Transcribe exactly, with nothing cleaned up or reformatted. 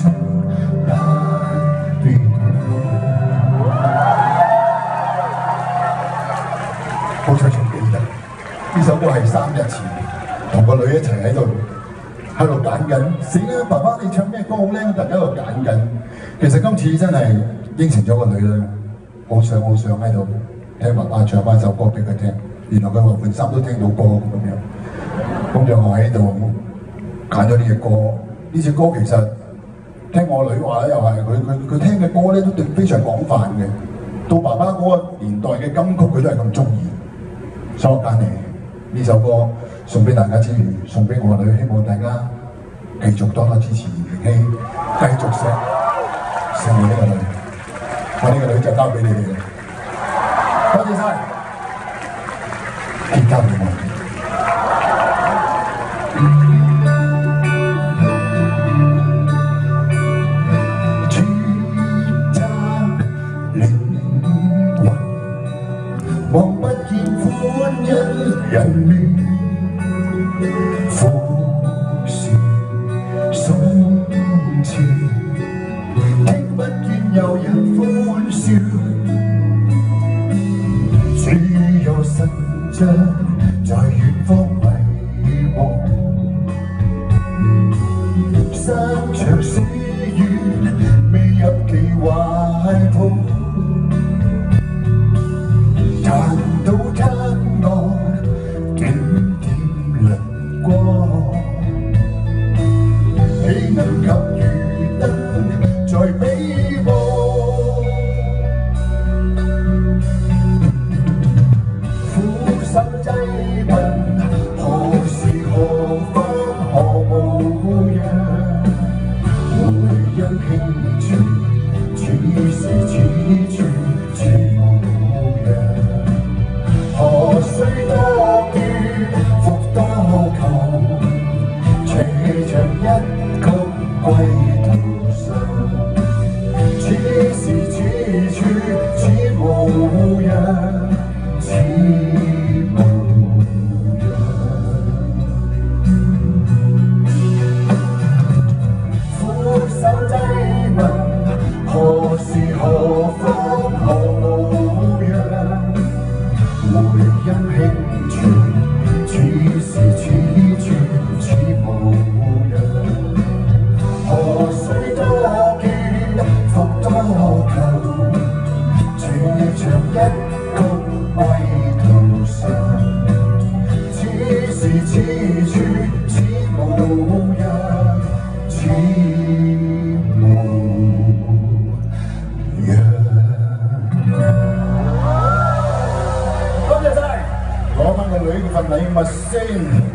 從那邊。好彩仲記得呢首歌係三日前同個女一齊喺度喺度揀緊，死啦！爸爸你唱咩歌好咧？大家喺度揀緊。其實今次真係應承咗個女啦，好想好想喺度聽爸爸唱翻首歌俾佢聽。原來佢話換衫都聽到歌咁樣，咁就我喺度揀咗呢隻歌。呢隻歌其實聽我女話咧，又係佢佢佢聽嘅歌咧都非常廣泛嘅。到爸爸嗰個年代嘅金曲佢都係咁中意，所以我揀嚟呢首歌送俾大家之餘，送俾我女，希望大家繼續多多支持妍希，繼續錫錫我呢個女。我呢個女就交俾你哋啦，多謝晒。結交俾我。望不見歡欣人面，苦事心切，聽不見有人歡笑，只有神像在遠方迷惘，山長水遠，未入其懷抱。彈到窗外，點點亮光，豈能及餘燈在彼岸？苦心濟貧，何時何方何模樣？回憶輕傳，此時此處此模樣。何須多怨，復多求，斜長一曲歸途上。此時此處此模樣，此模樣。俯首濟問，何時何方何模樣？回音輕傳，此時此處此模樣。何須多見，復多求，斜長一曲歸途上。此時此處此模樣，此模樣。攞返個女嘅份禮物先。